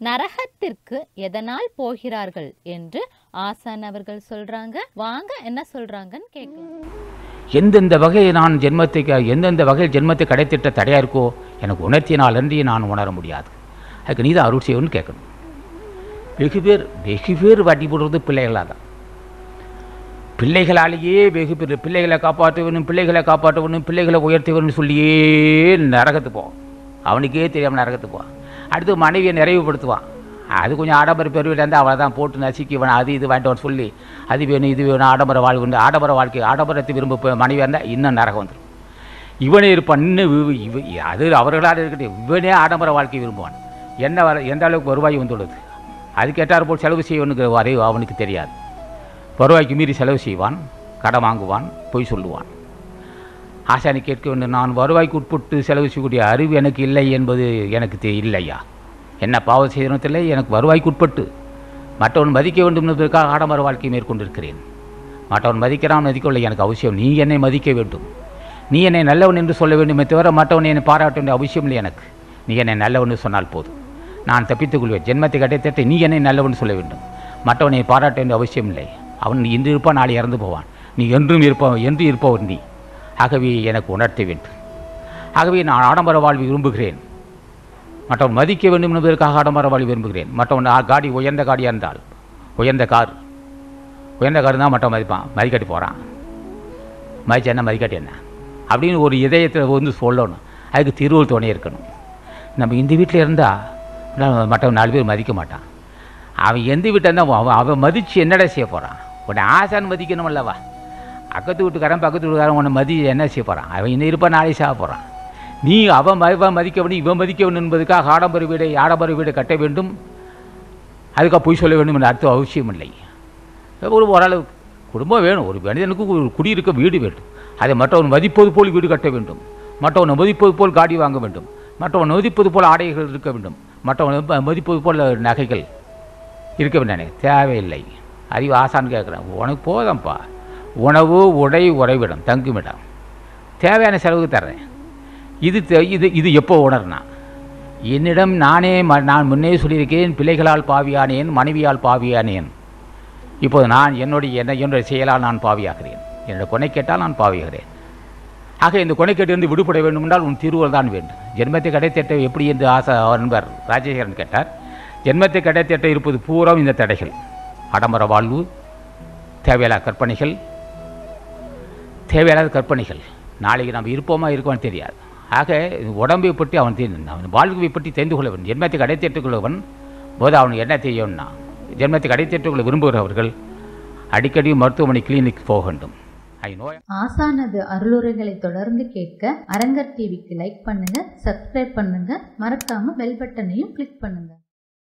நரகத்திற்கு எதனால் போகிறார்கள் என்று ஆசான் அவர்கள் சொல்றாங்க. வாங்க என்ன சொல்றாங்கன்னு கேட்கலாம். எந்தெந்த வகையை நான் எந்தெந்த வகையில் ஜென்மத்தை கடைத்திட்ட தடையாக இருக்கோ எனக்கு உணர்த்தினால் அன்றி நான் உணர முடியாது. அதுக்கு நீ தான் அருள் செய்யணும்னு கேட்கணும். வெகு பேர் வட்டி போடுறது பிள்ளைகளாக தான். பிள்ளைகளாலேயே வெகு பேர் பிள்ளைகளை காப்பாற்ற வேணும், பிள்ளைகளை உயர்த்த வேணும்னு சொல்லியே நரகத்து போவான். அவனுக்கே தெரியாமல் நரகத்து போவான். அடுத்து மனைவியை நிறைவுபடுத்துவான். அது கொஞ்சம் ஆடம்பர பெருவிட இருந்தால் அவளை தான் போட்டு நசுக்கி வேணும், அது இது வாங்கிட்டு சொல்லி அது வேணும் இது வேணும், ஆடம்பர வாழ்வு ஆடம்பர வாழ்க்கை ஆடம்பரத்தை விரும்ப மனைவியாக இருந்தால் இன்னும் நரகம் வந்துடும். இவனே இருப்பான். இன்னும் அது அவர்களால் இருக்கட்டும், இவனே ஆடம்பர வாழ்க்கை விரும்புவான். எந்த அளவுக்கு வருவாய் வந்துள்ளது அது கேட்டார் போல் செலவு செய்வனுங்கிற வரை அவனுக்கு தெரியாது. வருவாய்க்கு மீறி செலவு செய்வான், கடன் வாங்குவான், பொய் சொல்லுவான். ஆசானி கேட்க வேண்டும், நான் வருவாய்க்கு உட்பட்டு செலவு செய்யக்கூடிய அறிவு எனக்கு இல்லை என்பது எனக்கு இல்லையா? என்ன பாவம் செய்யறதில்லை, எனக்கு வருவாய்க்கு உட்பட்டு மற்றவன் மதிக்க வேண்டும் என்பதற்காக ஆடம்பர வாழ்க்கையை மேற்கொண்டிருக்கிறேன். மற்றவன் மதிக்கிறான் மதிக்கவில்லை எனக்கு அவசியம். நீ என்னை மதிக்க வேண்டும், நீ என்னை நல்லவன் என்று சொல்ல வேண்டுமே தவிர மற்றவன் என்னை பாராட்ட வேண்டிய அவசியம் இல்லை எனக்கு. நீ என்னை நல்லவன் சொன்னால் போதும், நான் தப்பித்துக் கொள்வேன். ஜென்மத்தை கடைத்தட்ட நீ என்னை நல்லவன் சொல்ல வேண்டும், மற்றவனை பாராட்ட வேண்டிய அவசியம் இல்லை. அவன் இன்று இருப்பான், நாளை இறந்து போவான். நீ என்றும் இருப்பவன் நீ. ஆகவே எனக்கு உணர்த்த வேண்டும். ஆகவே நான் ஆடம்பர வாழ்வை விரும்புகிறேன். மற்றவன் மதிக்க வேண்டும் என்பதற்காக ஆடம்பர வாழ்வை விரும்புகிறேன். மற்றவன் காடி உயர்ந்த காடியாக இருந்தால், உயர்ந்த கார் தான் மற்றவன் மதிப்பான். மதிக்காட்டி போகிறான், மதிச்சா என்ன மதிக்காட்டி என்ன அப்படின்னு ஒரு இதயத்தில் வந்து சொல்லணும். அதுக்கு திருவள்ளுவர் துணை இருக்கணும். நம்ம இந்த வீட்டில் இருந்தால் மற்றவன் 4 பேர் மதிக்க மாட்டான். அவன் எந்த வீட்டில் இருந்தால் அவன் மதித்து என்னடா செய்ய போகிறான்? உன்னை ஆசான்னு மதிக்கணும் அல்லவா? பக்கத்து வீட்டுக்காரன் உன்னை என்ன செய்ய போகிறான்? அவன் இன்னும் இருப்பான், நாளை சாக போகிறான். நீ அவன் மதிக்க வேண்டும், இவன் மதிக்க வேண்டும் என்பதுக்காக ஆடம்பர வீடை கட்ட வேண்டும், அதுக்காக பொய் சொல்ல வேண்டும் என்ற அர்த்தம் அவசியம் இல்லை. ஓரளவுக்கு குடும்பம் வேணும். ஒரு மனிதனுக்கு ஒரு குடியிருக்க வீடு வேண்டும். அதை மற்றவன் மதிப்பது போல் வீடு கட்ட வேண்டும், மற்றவனை மதிப்பது போல் காடி வாங்க வேண்டும், மற்றவன் மதிப்பது போல் ஆடைகள் இருக்க வேண்டும், மற்றவன் மதிப்பது போல் நகைகள் இருக்க வேண்டும். தேவையில்லை. அறிவு ஆசான்னு கேட்குறேன். உனக்கு போதப்பா, உணவு உடை உறைவிடம் தங்குமிடம் தேவையான செலவுக்கு தர்றேன். இது எப்போ உணர்னா? என்னிடம் நான் முன்னே சொல்லியிருக்கேன், பிள்ளைகளால் பாவியானேன், மனைவியால் பாவியானேன். இப்போது நான் என்னுடைய செயலால் நான் பாவியாகிறேன். என்னுடைய கொனை கேட்டால் நான் பாவியாகிறேன். ஆக இந்த கொனைக்கேட்டிலிருந்து விடுபட வேண்டும் என்றால் உன் திருவள்ளுவர் தான் வேண்டும். ஜென்மத்தை கடைத்தேட்ட எப்படி என்று நண்பர் ராஜசேகரன் கேட்டார். ஜென்மத்தை கடைத்தேட்ட இருப்பது பூரா இந்த தடைகள். ஆடம்பர வாழ்வு, தேவையில்லாத கற்பனைகள். நாளைக்கு நம்ம இருப்போமா இருக்கோன்னு தெரியாது. ஆக உடம்பை பற்றி அவன் வாழ்வை பற்றி தெரிந்து கொள்ள வேண்டும். ஜென்மத்தை கடைத்தேற்றுக் கொள்ளவன் போது அவனுக்கு என்ன செய்யணும்னா, ஜென்மத்தை கடைத்தேற்றுக் கொள்ள விரும்புகிறவர்கள் அடிக்கடி மருத்துவமனை கிளினிக் போக வேண்டும். ஆசானது அருளுரைகளை தொடர்ந்து கேட்க அரங்கர் டிவிக்கு லைக் பண்ணுங்க, சப்ஸ்கிரைப் பண்ணுங்க, மறக்காம பெல் பட்டனையும் கிளிக் பண்ணுங்க.